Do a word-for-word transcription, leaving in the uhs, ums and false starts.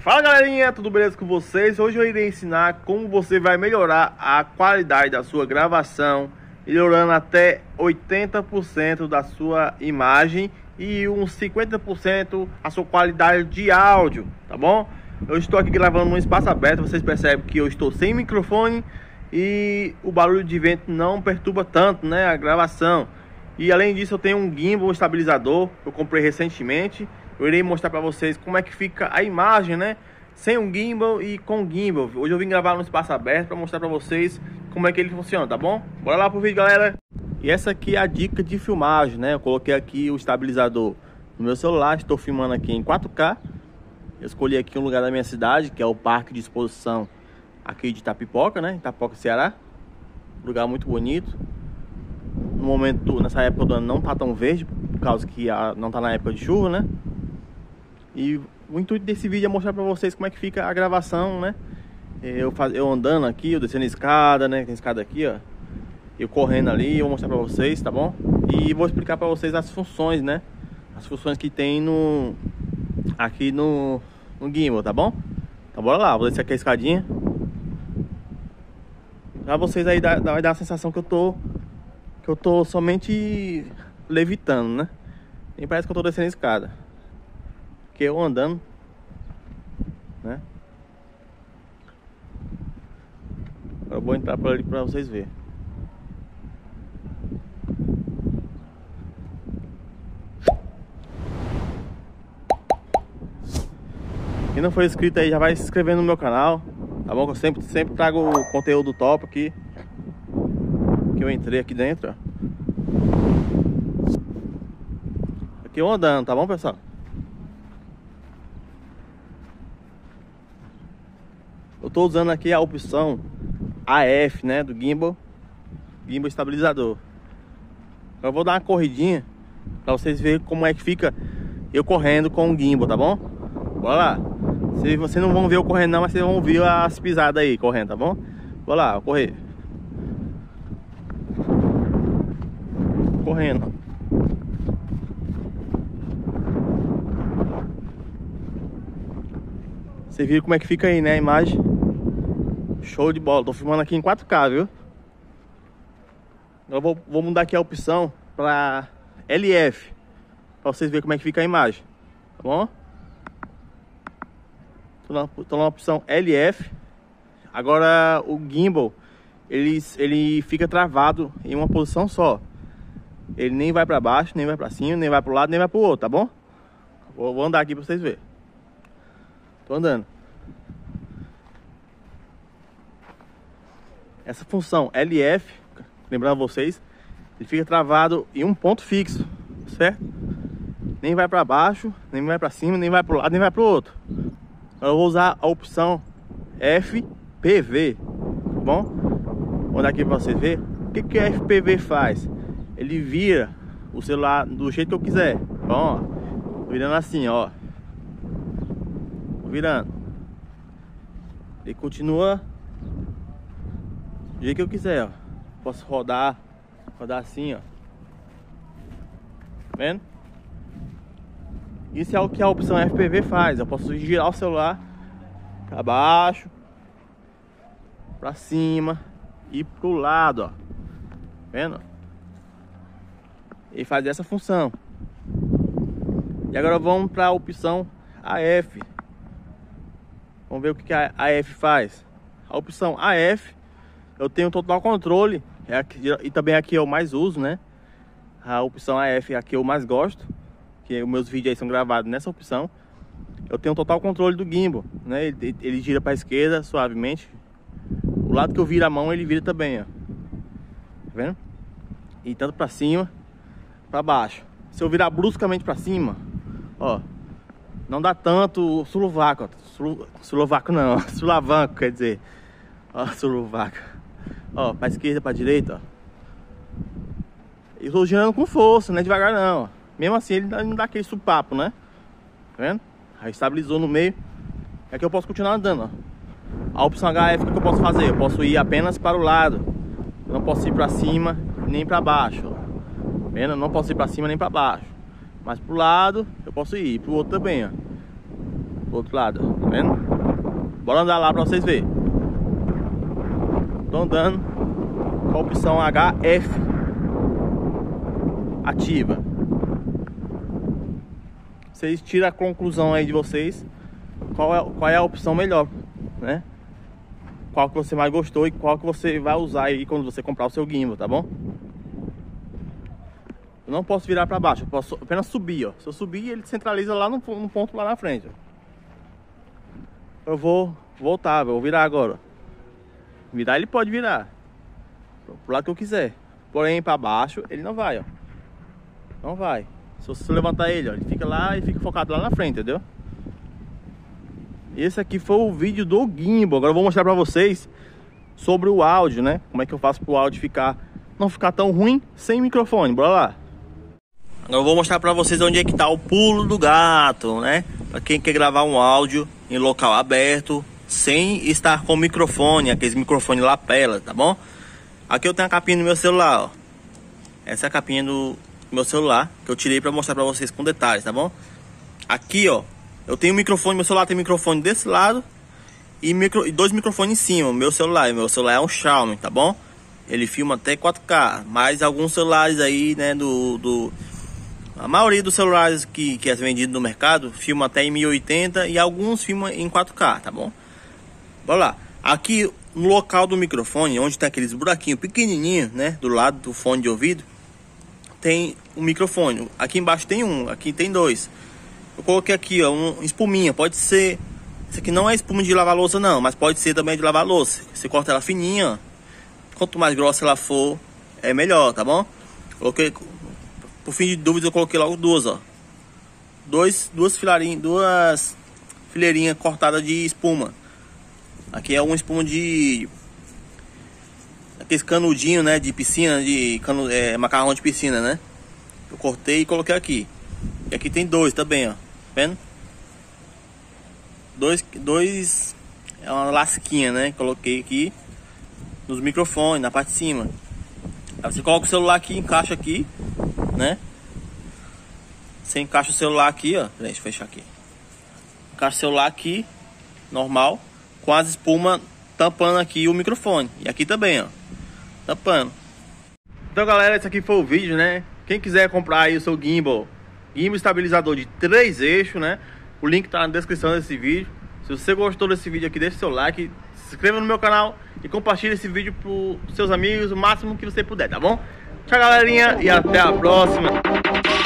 Fala galerinha, tudo beleza com vocês? Hoje eu irei ensinar como você vai melhorar a qualidade da sua gravação, melhorando até oitenta por cento da sua imagem e uns cinquenta por cento a sua qualidade de áudio, tá bom? Eu estou aqui gravando num espaço aberto, vocês percebem que eu estou sem microfone e o barulho de vento não perturba tanto, né, a gravação. E além disso eu tenho um gimbal estabilizador que eu comprei recentemente. Eu irei mostrar para vocês como é que fica a imagem, né, sem um gimbal e com gimbal. Hoje eu vim gravar no espaço aberto para mostrar para vocês como é que ele funciona, tá bom? Bora lá pro vídeo, galera. E essa aqui é a dica de filmagem, né? Eu coloquei aqui o estabilizador no meu celular, estou filmando aqui em quatro K. Eu escolhi aqui um lugar da minha cidade, que é o Parque de Exposição aqui de Itapipoca, né, Itapipoca, Ceará. Lugar muito bonito. No momento, nessa época do ano não tá tão verde, por causa que a, não tá na época de chuva, né? E o intuito desse vídeo é mostrar pra vocês como é que fica a gravação, né? Eu, faz, eu andando aqui, eu descendo a escada, né? Tem escada aqui, ó. Eu correndo ali, eu vou mostrar pra vocês, tá bom? E vou explicar pra vocês as funções, né? As funções que tem no... aqui no, no gimbal, tá bom? Então bora lá, vou descer aqui a escadinha. Pra vocês aí dá, vai dar a sensação que eu tô... que eu tô somente levitando, né? Nem parece que eu tô descendo a escada. Que eu andando, né? Eu vou entrar por ali para vocês verem. Quem não for inscrito aí já vai se inscrevendo no meu canal, tá bom? Que eu sempre, sempre trago conteúdo top aqui. Que eu entrei aqui dentro, ó. Aqui eu andando, tá bom, pessoal? Eu tô usando aqui a opção A F, né, do gimbal, gimbal estabilizador. Eu vou dar uma corridinha pra vocês verem como é que fica eu correndo com o gimbal, tá bom? Bora lá. Vocês não vão ver eu correndo não, mas vocês vão ouvir as pisadas aí correndo, tá bom? Bora lá, vou correr. Correndo. Você viu como é que fica aí, né, a imagem? Show de bola. Tô filmando aqui em quatro K, viu? Eu vou, vou mudar aqui a opção pra L F, pra vocês verem como é que fica a imagem, tá bom? Tô na, tô na opção L F. Agora o gimbal, ele, ele fica travado em uma posição só. Ele nem vai pra baixo, nem vai pra cima, nem vai pro lado, nem vai pro outro, tá bom? Vou, vou andar aqui pra vocês verem. Tô andando. Essa função L F, lembrando vocês, ele fica travado em um ponto fixo, certo? Nem vai para baixo, nem vai para cima, nem vai para o lado, nem vai para o outro. Eu vou usar a opção F P V, tá bom? Vou dar aqui para vocês verem. O que que a F P V faz? Ele vira o celular do jeito que eu quiser. Bom, ó, virando assim, ó. Virando. Ele continua do jeito que eu quiser, ó. Posso rodar, rodar assim, ó. Tá vendo? Isso é o que a opção F P V faz. Eu posso girar o celular para baixo, para cima e pro lado, ó. Tá vendo? E faz essa função. E agora vamos para a opção A F. Vamos ver o que a A F faz. A opção A F, eu tenho total controle, é aqui, e também aqui eu mais uso, né? A opção A F é a que eu mais gosto, que os meus vídeos aí são gravados nessa opção. Eu tenho total controle do gimbal, né? Ele, ele gira para a esquerda suavemente. O lado que eu viro a mão, ele vira também, ó. Tá vendo? E tanto para cima, para baixo. Se eu virar bruscamente para cima, ó, não dá tanto sulavanco, ó. Sul, sulavanco não, sulavanco quer dizer. Ó, sulavanco. Ó, pra esquerda, pra direita, ó. Eu tô girando com força, não é devagar não, ó. Mesmo assim ele não dá aquele supapo, né? Tá vendo? Aí estabilizou no meio. Aqui eu posso continuar andando, ó. A opção H F, o que eu posso fazer? Eu posso ir apenas para o lado. Eu não posso ir pra cima nem pra baixo, ó. Tá vendo? Eu não posso ir pra cima nem pra baixo. Mas pro lado eu posso ir, pro outro também, ó. do outro lado, tá vendo? Bora andar lá pra vocês verem. Tô andando com a opção H F ativa. Vocês tiram a conclusão aí de vocês, qual é, qual é a opção melhor, né? Qual que você mais gostou e qual que você vai usar aí quando você comprar o seu gimbal, tá bom? Eu não posso virar para baixo, eu posso apenas subir, ó. Se eu subir, ele centraliza lá no, no ponto lá na frente, ó. Eu vou voltar, vou virar agora. Virar ele pode virar pro lado que eu quiser. Porém, para baixo ele não vai, ó. Não vai. Se você levantar ele, ó, ele fica lá e fica focado lá na frente, entendeu? Esse aqui foi o vídeo do gimbal. Agora eu vou mostrar para vocês sobre o áudio, né? Como é que eu faço pro áudio ficar, não ficar tão ruim sem microfone. Bora lá. Agora eu vou mostrar para vocês onde é que tá o pulo do gato, né? Para quem quer gravar um áudio em local aberto, sem estar com microfone, aqueles microfones lapela, tá bom? Aqui eu tenho a capinha do meu celular, ó. Essa é a capinha do meu celular que eu tirei para mostrar para vocês com detalhes, tá bom? Aqui, ó, eu tenho um microfone, meu celular tem microfone desse lado e, micro, e dois microfones em cima. Meu celular, meu celular é um Xiaomi, tá bom? Ele filma até quatro K, mas alguns celulares aí, né, do, do a maioria dos celulares que, que é vendido no mercado filma até em mil e oitenta e alguns filmam em quatro K, tá bom? Bora lá. Aqui no local do microfone, onde tem aqueles buraquinhos pequenininhos, né, do lado do fone de ouvido, tem um microfone. Aqui embaixo tem um, aqui tem dois. Eu coloquei aqui, ó, um espuminha. Pode ser, isso aqui não é espuma de lavar louça não, mas pode ser também de lavar louça. Você corta ela fininha, ó. Quanto mais grossa ela for, é melhor, tá bom? Coloquei, por fim de dúvida, eu coloquei logo duas, ó. Dois, duas fileirinhas, duas fileirinhas cortadas de espuma. Aqui é uma espuma de aqueles canudinhos, né, de piscina, de cano, é, macarrão de piscina, né? Eu cortei e coloquei aqui. E aqui tem dois também, ó. Tá vendo? Dois, dois é uma lasquinha, né? Coloquei aqui nos microfones, na parte de cima. Aí você coloca o celular aqui, encaixa aqui, né? Você encaixa o celular aqui, ó. Deixa eu fechar aqui. Encaixa o celular aqui, normal, com as espumas tampando aqui o microfone. E aqui também, ó, tampando. Então, galera, esse aqui foi o vídeo, né? Quem quiser comprar aí o seu gimbal, gimbal estabilizador de três eixos, né? O link tá na descrição desse vídeo. Se você gostou desse vídeo aqui, deixe seu like, se inscreva no meu canal e compartilhe esse vídeo para seus amigos o máximo que você puder, tá bom? Tchau, galerinha, e até a próxima.